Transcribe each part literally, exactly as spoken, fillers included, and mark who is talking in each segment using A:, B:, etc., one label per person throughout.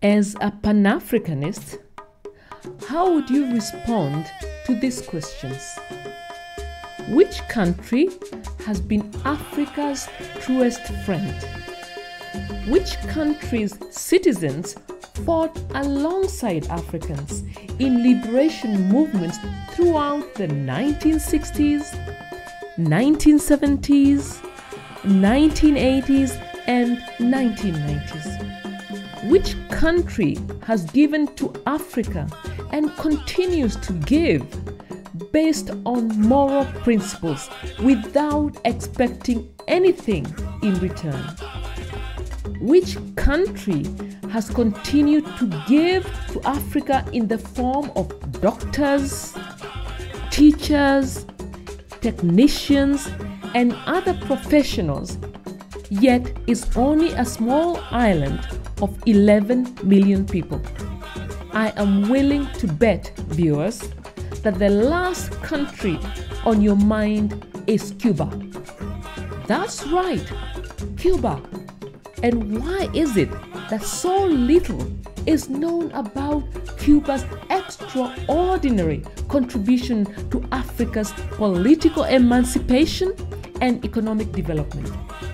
A: As a Pan-Africanist, how would you respond to these questions? Which country has been Africa's truest friend? Which country's citizens fought alongside Africans in liberation movements throughout the nineteen sixties, nineteen seventies, nineteen eighties, and nineteen nineties? Which country has given to Africa and continues to give based on moral principles without expecting anything in return? Which country has continued to give to Africa in the form of doctors, teachers, technicians, and other professionals, yet is only a small island of eleven million people? I am willing to bet, viewers, that the last country on your mind is Cuba. That's right, Cuba. And why is it that so little is known about Cuba's extraordinary contribution to Africa's political emancipation and economic development?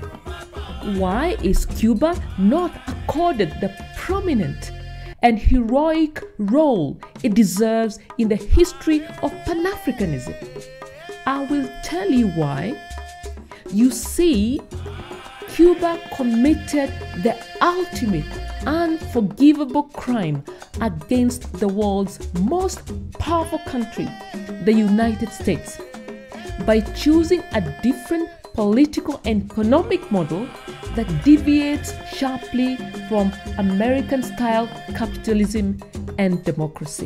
A: Why is Cuba not accorded the prominent and heroic role it deserves in the history of Pan-Africanism? I will tell you why. You see, Cuba committed the ultimate unforgivable crime against the world's most powerful country, the United States, by choosing a different political and economic model that deviates sharply from American-style capitalism and democracy.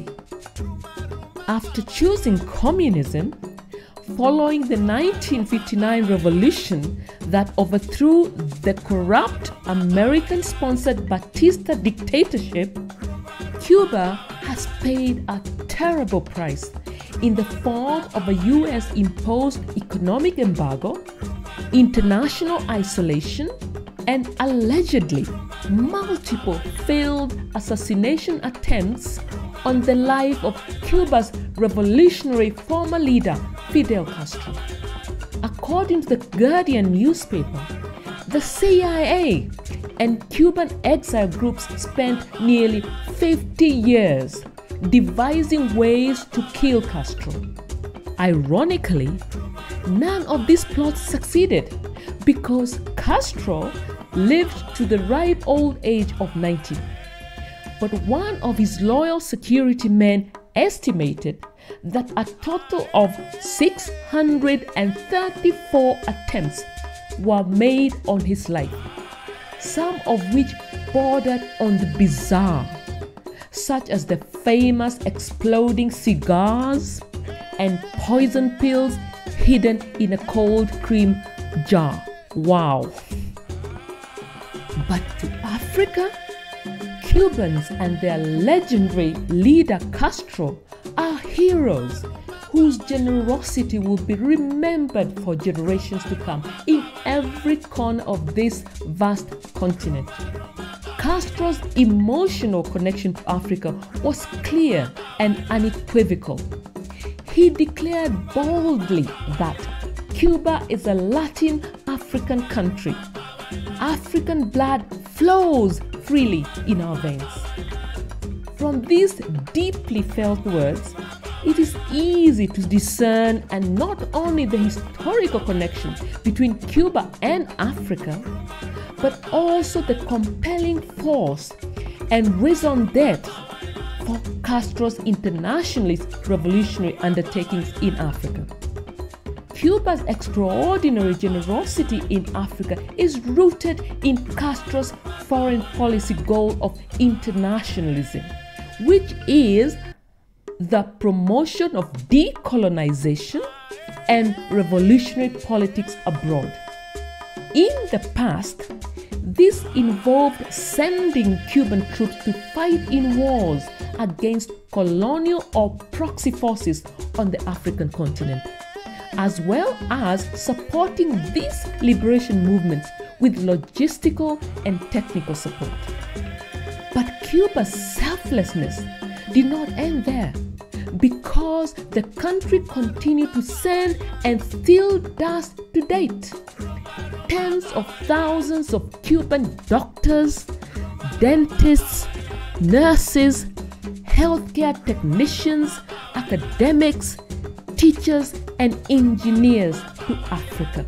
A: After choosing communism, following the nineteen fifty-nine revolution that overthrew the corrupt American-sponsored Batista dictatorship, Cuba has paid a terrible price in the form of a U S-imposed economic embargo, international isolation, and allegedly multiple failed assassination attempts on the life of Cuba's revolutionary former leader, Fidel Castro. According to the Guardian newspaper, the C I A and Cuban exile groups spent nearly fifty years devising ways to kill Castro. Ironically, none of these plots succeeded because Castro lived to the ripe old age of ninety. But one of his loyal security men estimated that a total of six hundred thirty-four attempts were made on his life, some of which bordered on the bizarre, such as the famous exploding cigars and poison pills hidden in a cold cream jar. Wow! But to Africa, Cubans and their legendary leader Castro are heroes whose generosity will be remembered for generations to come in every corner of this vast continent. Castro's emotional connection to Africa was clear and unequivocal. He declared boldly that Cuba is a Latin African country. African blood flows freely in our veins. From these deeply felt words, it is easy to discern and not only the historical connection between Cuba and Africa, but also the compelling force and raison d'etre for Castro's internationalist revolutionary undertakings in Africa. Cuba's extraordinary generosity in Africa is rooted in Castro's foreign policy goal of internationalism, which is the promotion of decolonization and revolutionary politics abroad. In the past, this involved sending Cuban troops to fight in wars against colonial or proxy forces on the African continent, as well as supporting these liberation movements with logistical and technical support. But Cuba's selflessness did not end there, because the country continued to send and still does to date. Tens of thousands of Cuban doctors, dentists, nurses, healthcare technicians, academics, teachers, and engineers to Africa.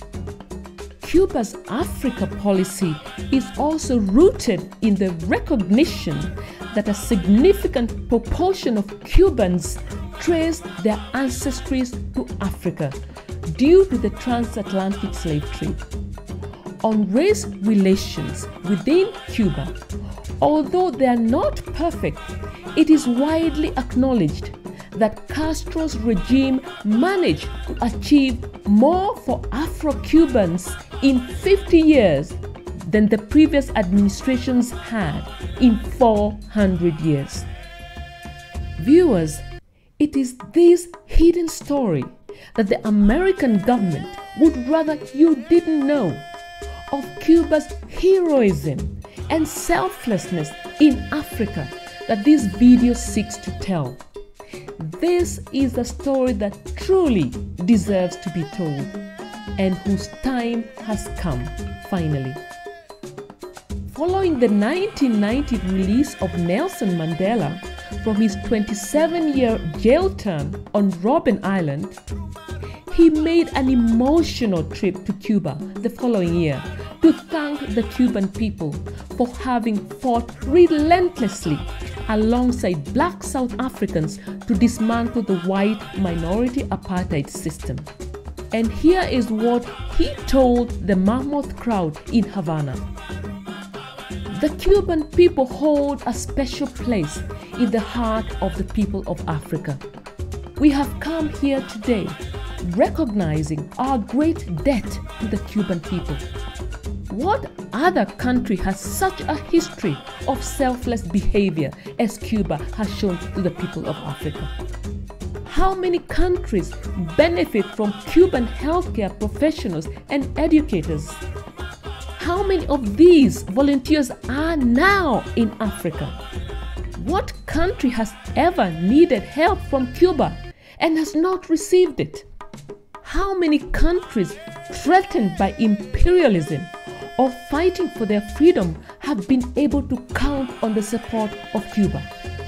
A: Cuba's Africa policy is also rooted in the recognition that a significant proportion of Cubans trace their ancestries to Africa due to the transatlantic slave trade. On race relations within Cuba, although they are not perfect, it is widely acknowledged that Castro's regime managed to achieve more for Afro-Cubans in fifty years than the previous administrations had in four hundred years. Viewers, it is this hidden story that the American government would rather you didn't know, of Cuba's heroism and selflessness in Africa, that this video seeks to tell. This is a story that truly deserves to be told, and whose time has come finally. Following the nineteen ninety release of Nelson Mandela from his twenty-seven-year jail term on Robben Island, he made an emotional trip to Cuba the following year to thank the Cuban people for having fought relentlessly alongside black South Africans to dismantle the white minority apartheid system. And here is what he told the mammoth crowd in Havana. The Cuban people hold a special place in the heart of the people of Africa. We have come here today recognizing our great debt to the Cuban people. What other country has such a history of selfless behavior as Cuba has shown to the people of Africa? How many countries benefit from Cuban healthcare professionals and educators? How many of these volunteers are now in Africa? What country has ever needed help from Cuba and has not received it? How many countries threatened by imperialism or fighting for their freedom have been able to count on the support of Cuba?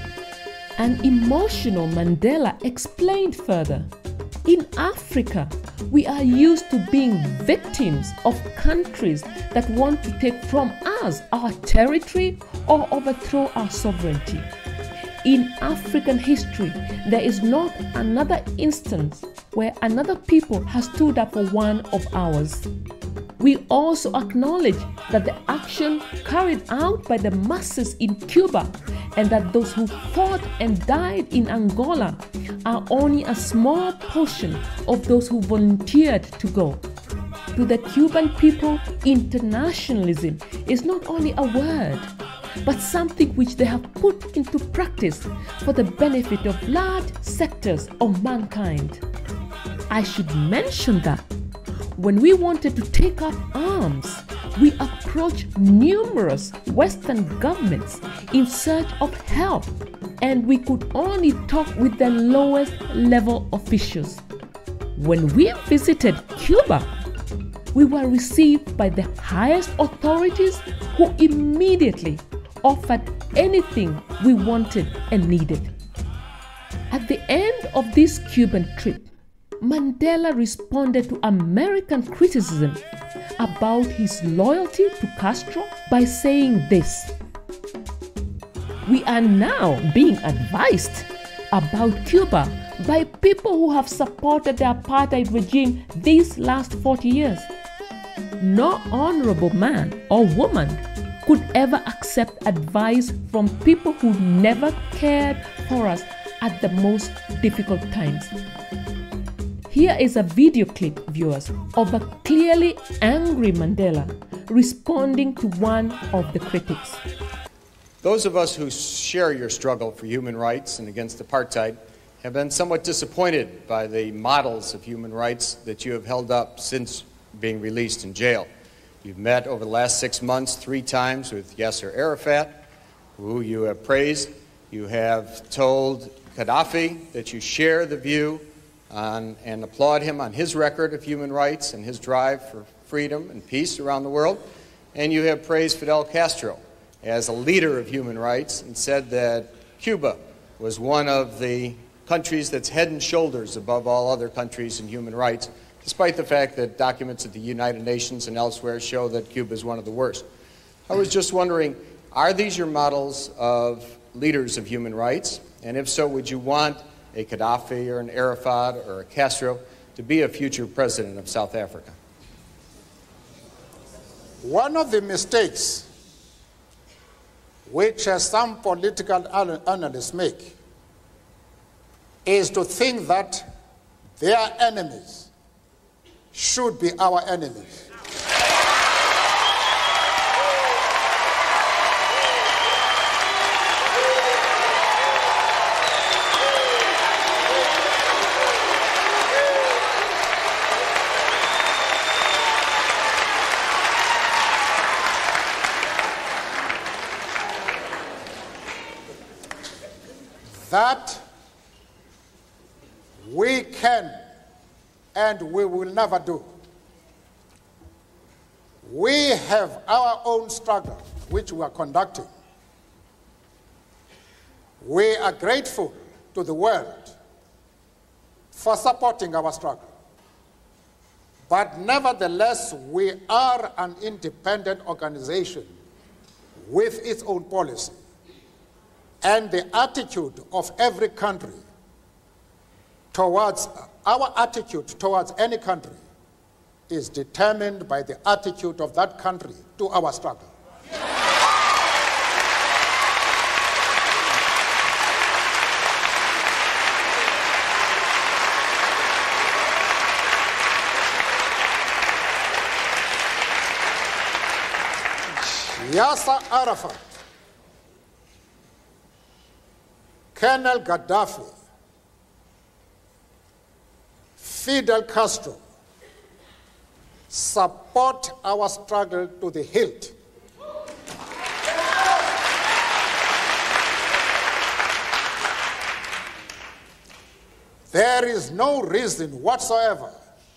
A: An emotional Mandela explained further, in Africa, we are used to being victims of countries that want to take from us our territory or overthrow our sovereignty. In African history, there is not another instance where another people has stood up for one of ours. We also acknowledge that the action carried out by the masses in Cuba and that those who fought and died in Angola are only a small portion of those who volunteered to go. To the Cuban people, internationalism is not only a word, but something which they have put into practice for the benefit of large sectors of mankind. I should mention that when we wanted to take up arms, we approached numerous Western governments in search of help, and we could only talk with the lowest level officials. When we visited Cuba, we were received by the highest authorities who immediately offered anything we wanted and needed. At the end of this Cuban trip, Mandela responded to American criticism about his loyalty to Castro by saying this: "We are now being advised about Cuba by people who have supported the apartheid regime these last forty years. No honorable man or woman could ever accept advice from people who never cared for us at the most difficult times." Here is a video clip, viewers, of a clearly angry Mandela responding to one of the critics.
B: Those of us who share your struggle for human rights and against apartheid have been somewhat disappointed by the models of human rights that you have held up since being released in jail. You've met over the last six months three times with Yasser Arafat, who you have praised. You have told Gaddafi that you share the view on, and applaud him on his record of human rights and his drive for freedom and peace around the world. And you have praised Fidel Castro as a leader of human rights and said that Cuba was one of the countries that's head and shoulders above all other countries in human rights, despite the fact that documents at the United Nations and elsewhere show that Cuba is one of the worst. I was just wondering, are these your models of leaders of human rights? And if so, would you want a Gaddafi or an Arafat or a Castro to be a future president of South Africa?
C: One of the mistakes which uh, some political analysts make is to think that their enemies should be our enemies. That we can and we will never do. We have our own struggle, which we are conducting. We are grateful to the world for supporting our struggle. But nevertheless, we are an independent organization with its own policy. And the attitude of every country towards, our attitude towards any country is determined by the attitude of that country to our struggle. Yasser Arafat, Colonel Gaddafi, Fidel Castro support our struggle to the hilt. There is no reason whatsoever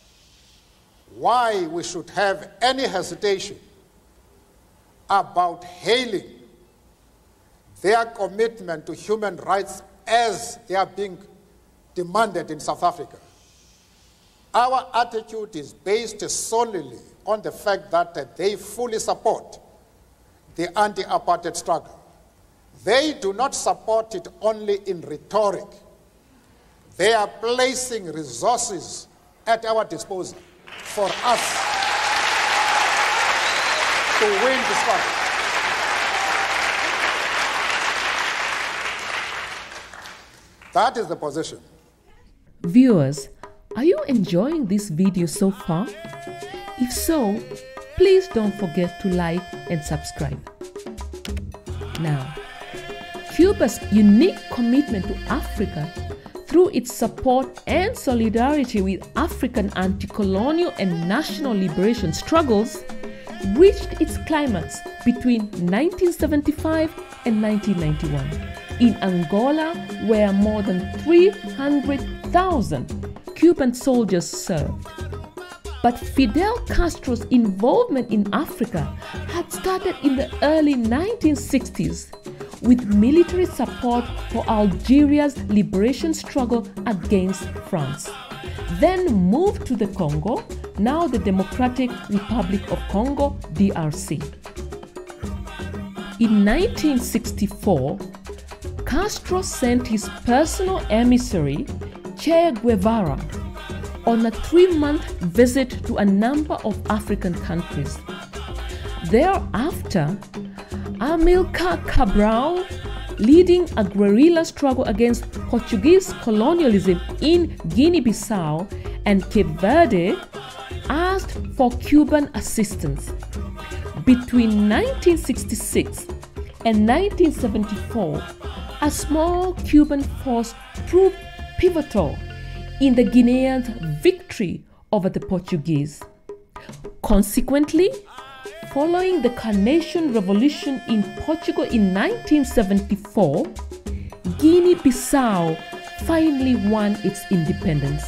C: why we should have any hesitation about hailing their commitment to human rights as they are being demanded in South Africa. Our attitude is based solely on the fact that they fully support the anti-apartheid struggle. They do not support it only in rhetoric. They are placing resources at our disposal for us to win the struggle. That is the position.
A: Viewers, are you enjoying this video so far? If so, please don't forget to like and subscribe. Now, Cuba's unique commitment to Africa through its support and solidarity with African anti-colonial and national liberation struggles reached its climax between nineteen seventy-five and nineteen ninety-one in Angola, where more than three hundred thousand Cuban soldiers served. But Fidel Castro's involvement in Africa had started in the early nineteen sixties with military support for Algeria's liberation struggle against France. Then moved to the Congo, now the Democratic Republic of Congo, D R C. In nineteen sixty-four, Castro sent his personal emissary, Che Guevara, on a three-month visit to a number of African countries. Thereafter, Amilcar Cabral, leading a guerrilla struggle against Portuguese colonialism in Guinea-Bissau and Cape Verde, asked for Cuban assistance. Between nineteen sixty-six and nineteen seventy-four, a small Cuban force proved pivotal in the Guineans' victory over the Portuguese. Consequently, following the Carnation Revolution in Portugal in nineteen seventy-four, Guinea-Bissau finally won its independence.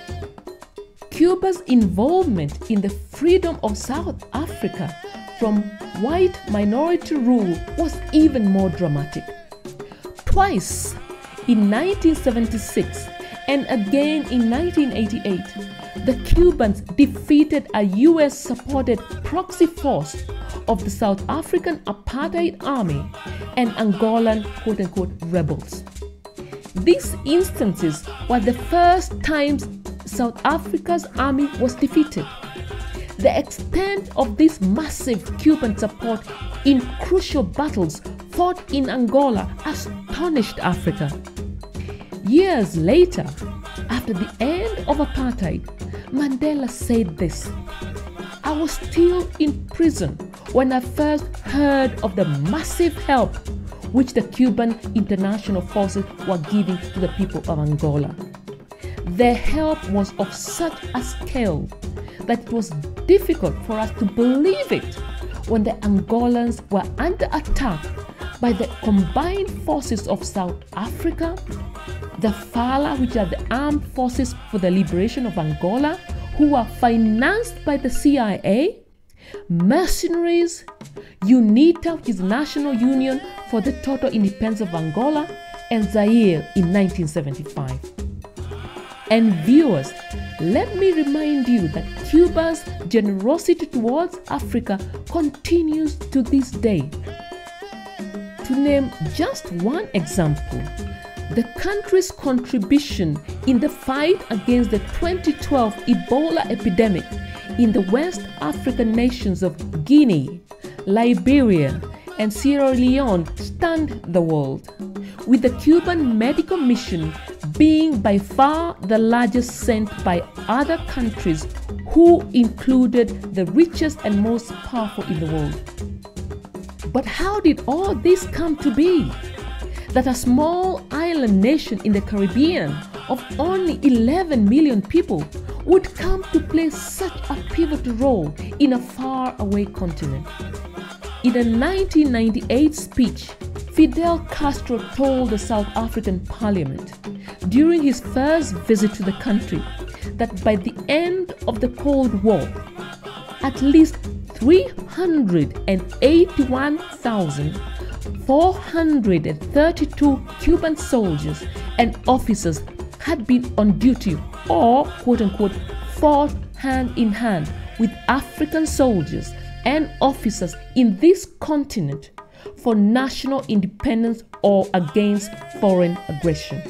A: Cuba's involvement in the freedom of South Africa from white minority rule was even more dramatic. Twice, in nineteen seventy-six and again in nineteen eighty-eight, the Cubans defeated a U S-supported proxy force of the South African Apartheid Army and Angolan quote-unquote rebels. These instances were the first times South Africa's army was defeated. The extent of this massive Cuban support in crucial battles fought in Angola astonished Africa. Years later, after the end of apartheid, Mandela said this: "I was still in prison when I first heard of the massive help which the Cuban international forces were giving to the people of Angola. Their help was of such a scale that it was difficult for us to believe it when the Angolans were under attack by the combined forces of South Africa, the FALA, which are the Armed Forces for the Liberation of Angola, who were financed by the C I A, mercenaries, UNITA, which is the National Union for the Total Independence of Angola, and Zaire in nineteen seventy-five. And viewers, let me remind you that Cuba's generosity towards Africa continues to this day. To name just one example, the country's contribution in the fight against the twenty twelve Ebola epidemic in the West African nations of Guinea, Liberia, and Sierra Leone stunned the world, with the Cuban medical mission being by far the largest sent by other countries who included the richest and most powerful in the world. But how did all this come to be? That a small island nation in the Caribbean of only eleven million people would come to play such a pivotal role in a faraway continent. In a nineteen ninety-eight speech, Fidel Castro told the South African Parliament during his first visit to the country that by the end of the Cold War, at least three hundred eighty-one thousand four hundred thirty-two Cuban soldiers and officers had been on duty or quote-unquote fought hand in hand with African soldiers and officers in this continent for national independence or against foreign aggression.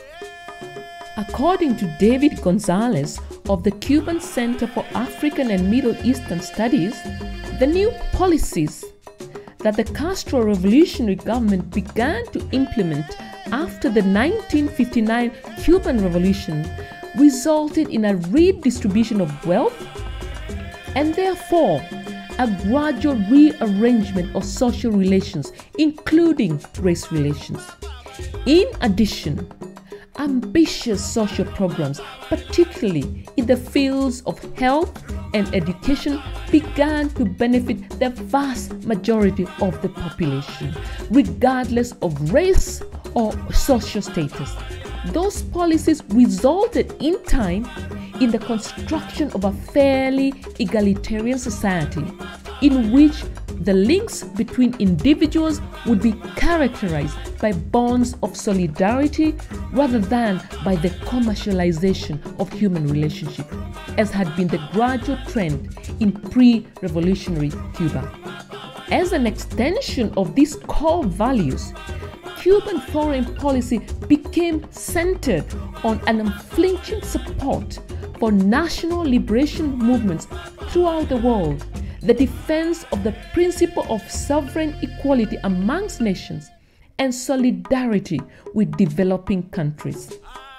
A: According to David Gonzalez of the Cuban Center for African and Middle Eastern Studies, the new policies that the Castro revolutionary government began to implement after the nineteen fifty-nine Cuban Revolution resulted in a redistribution of wealth and therefore a gradual rearrangement of social relations, including race relations. In addition, ambitious social programs, particularly in the fields of health and education, began to benefit the vast majority of the population, regardless of race or social status. Those policies resulted in time in the construction of a fairly egalitarian society in which the links between individuals would be characterized by bonds of solidarity rather than by the commercialization of human relationships, as had been the gradual trend in pre-revolutionary Cuba. As an extension of these core values, Cuban foreign policy became centered on an unflinching support for national liberation movements throughout the world, the defense of the principle of sovereign equality amongst nations, and solidarity with developing countries.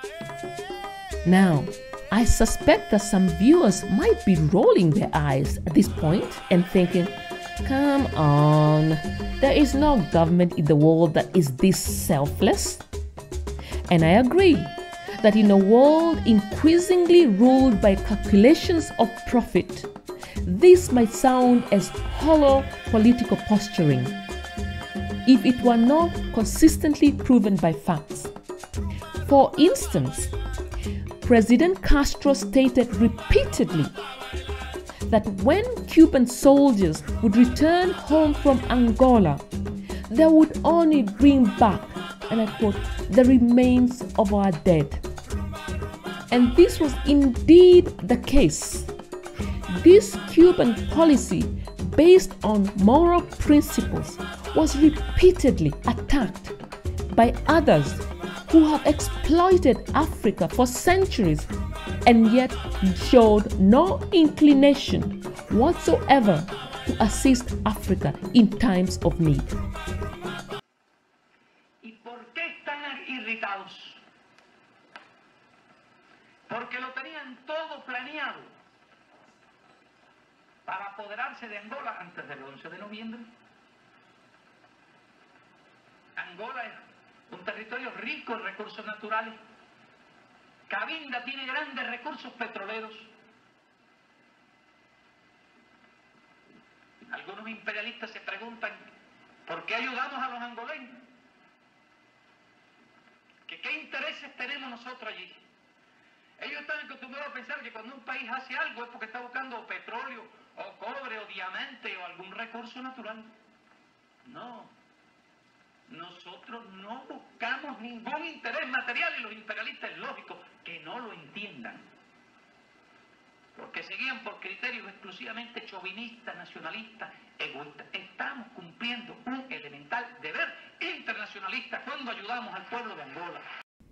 A: Now, I suspect that some viewers might be rolling their eyes at this point and thinking, come on, there is no government in the world that is this selfless. And I agree that in a world increasingly ruled by calculations of profit, this might sound as hollow political posturing if it were not consistently proven by facts. For instance, President Castro stated repeatedly that when Cuban soldiers would return home from Angola, they would only bring back, and I quote, the remains of our dead. And this was indeed the case. This Cuban policy, based on moral principles, was repeatedly attacked by others who have exploited Africa for centuries and yet showed no inclination whatsoever to assist Africa in times of need.
D: ¿Y por qué están irritados? Porque lo tenían todo planeado para apoderarse de Angola antes del once de noviembre. Angola es un territorio rico en recursos naturales. Cabinda tiene grandes recursos petroleros. Algunos imperialistas se preguntan ¿por qué ayudamos a los angoleños? ¿Que qué intereses tenemos nosotros allí? Ellos están acostumbrados a pensar que cuando un país hace algo es porque está buscando petróleo, o cobre, o diamante, o algún recurso natural. No. Nosotros no buscamos ningún interés material y los imperialistas es lógico que no lo entiendan. Porque se guían por criterios exclusivamente chauvinistas, nacionalistas, egoístas. Estamos cumpliendo un elemental deber internacionalista cuando ayudamos al pueblo de Angola.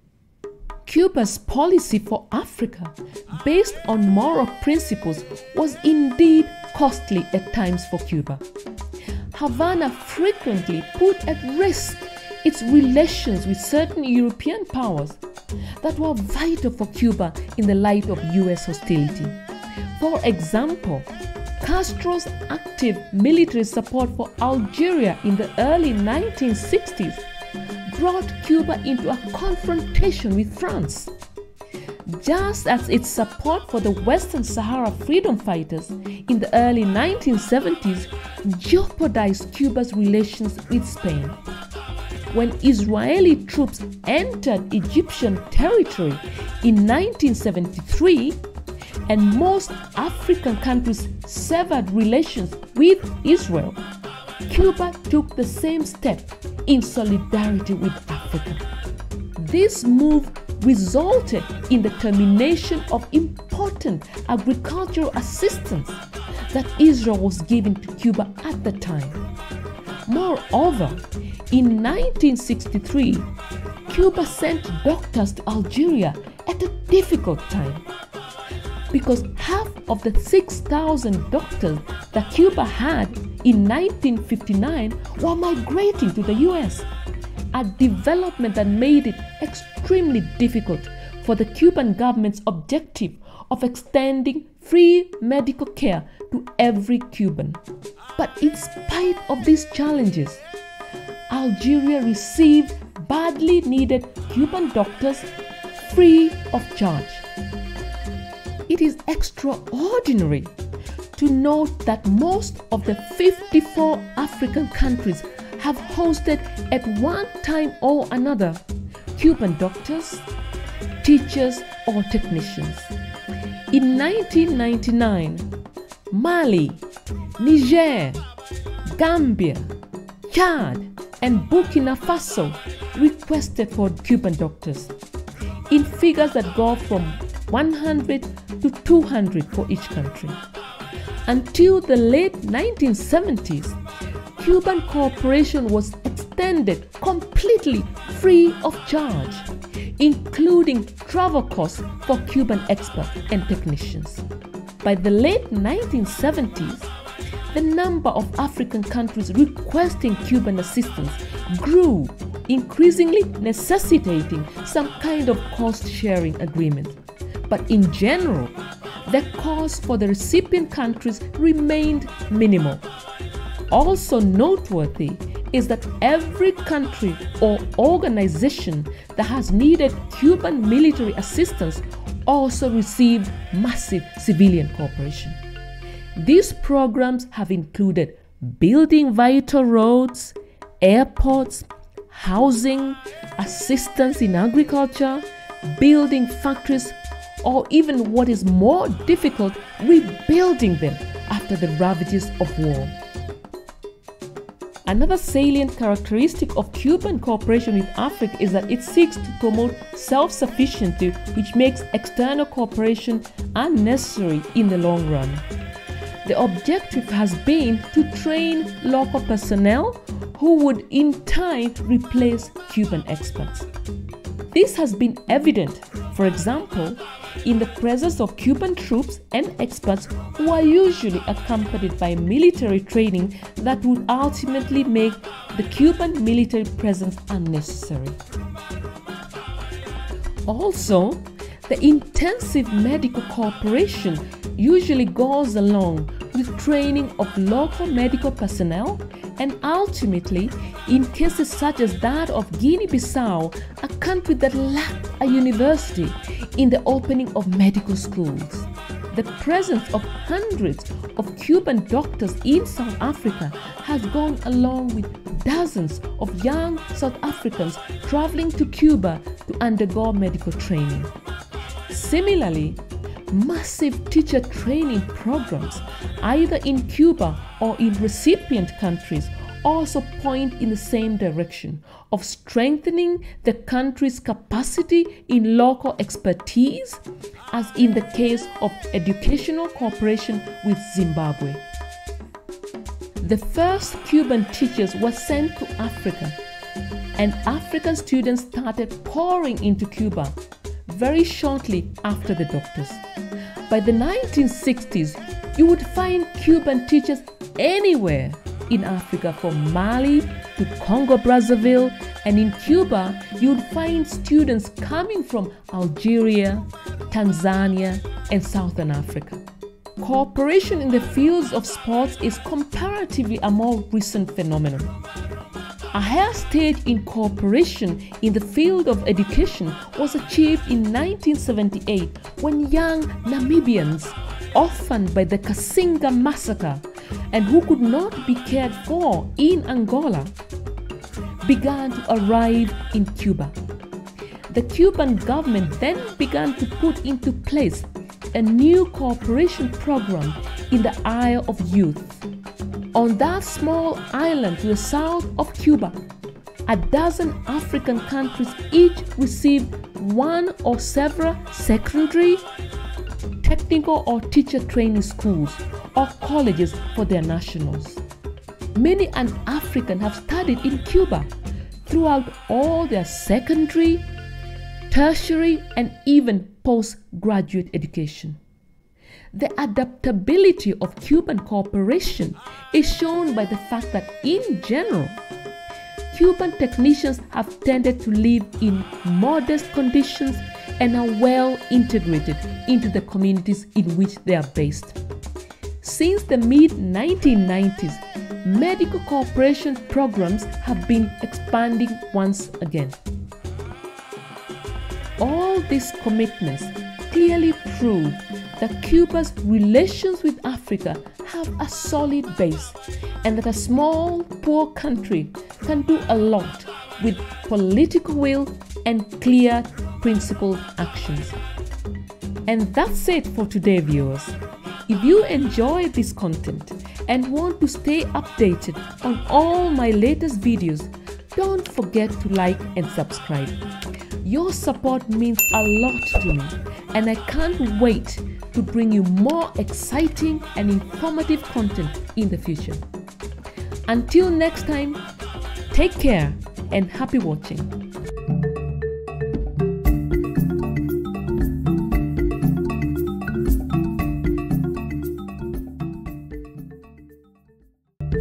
A: Cuba's policy for Africa, based on moral principles, was indeed costly at times for Cuba. Havana frequently put at risk its relations with certain European powers that were vital for Cuba in the light of U S hostility. For example, Castro's active military support for Algeria in the early nineteen sixties brought Cuba into a confrontation with France, just as its support for the Western Sahara freedom fighters in the early nineteen seventies jeopardized Cuba's relations with Spain. When Israeli troops entered Egyptian territory in nineteen seventy-three, and most African countries severed relations with Israel, Cuba took the same step in solidarity with Africa. This move resulted in the termination of important agricultural assistance that Israel was giving to Cuba at the time. Moreover, in nineteen sixty-three, Cuba sent doctors to Algeria at a difficult time, because half of the six thousand doctors that Cuba had in nineteen fifty-nine were migrating to the U S, a development that made it extremely difficult for the Cuban government's objective of extending free medical care to every Cuban. But in spite of these challenges, Algeria received badly needed Cuban doctors free of charge. It is extraordinary to note that most of the fifty-four African countries have hosted at one time or another Cuban doctors, teachers, or technicians. In nineteen ninety-nine, Mali, Niger, Gambia, Chad, and Burkina Faso requested for Cuban doctors, in figures that go from one hundred to two hundred for each country. Until the late nineteen seventies, Cuban cooperation was extended completely free of charge, including travel costs for Cuban experts and technicians. By the late nineteen seventies, the number of African countries requesting Cuban assistance grew, increasingly necessitating some kind of cost-sharing agreement. But in general, the cost for the recipient countries remained minimal. Also noteworthy is that every country or organization that has needed Cuban military assistance also received massive civilian cooperation. These programs have included building vital roads, airports, housing, assistance in agriculture, building factories, or even what is more difficult, rebuilding them after the ravages of war. Another salient characteristic of Cuban cooperation with Africa is that it seeks to promote self-sufficiency, which makes external cooperation unnecessary in the long run. The objective has been to train local personnel who would in time replace Cuban experts. This has been evident, for example, in the presence of Cuban troops and experts who are usually accompanied by military training that would ultimately make the Cuban military presence unnecessary. Also, the intensive medical cooperation usually goes along with training of local medical personnel, and ultimately, in cases such as that of Guinea-Bissau, a country that lacked a university, in the opening of medical schools. The presence of hundreds of Cuban doctors in South Africa has gone along with dozens of young South Africans traveling to Cuba to undergo medical training. Similarly, massive teacher training programs, either in Cuba or in recipient countries, also point in the same direction of strengthening the country's capacity in local expertise, as in the case of educational cooperation with Zimbabwe. The first Cuban teachers were sent to Africa, and African students started pouring into Cuba very shortly after the doctors. By the nineteen sixties, you would find Cuban teachers anywhere in Africa, from Mali to Congo-Brazzaville, and in Cuba, you would find students coming from Algeria, Tanzania, and Southern Africa. Cooperation in the fields of sports is comparatively a more recent phenomenon. A higher stage in cooperation in the field of education was achieved in nineteen seventy-eight when young Namibians, orphaned by the Kasinga massacre and who could not be cared for in Angola, began to arrive in Cuba. The Cuban government then began to put into place a new cooperation program in the Isle of Youth. On that small island to the south of Cuba, a dozen African countries each received one or several secondary, technical or teacher training schools or colleges for their nationals. Many an African have studied in Cuba throughout all their secondary, tertiary, and even postgraduate education. The adaptability of Cuban cooperation is shown by the fact that, in general, Cuban technicians have tended to live in modest conditions and are well integrated into the communities in which they are based. Since the mid nineteen nineties, medical cooperation programs have been expanding once again. All these commitments clearly prove that Cuba's relations with Africa have a solid base, and that a small, poor country can do a lot with political will and clear, principled actions. And that's it for today, viewers. If you enjoy this content and want to stay updated on all my latest videos, don't forget to like and subscribe. Your support means a lot to me, and I can't wait to bring you more exciting and informative content in the future. Until next time, take care and happy watching.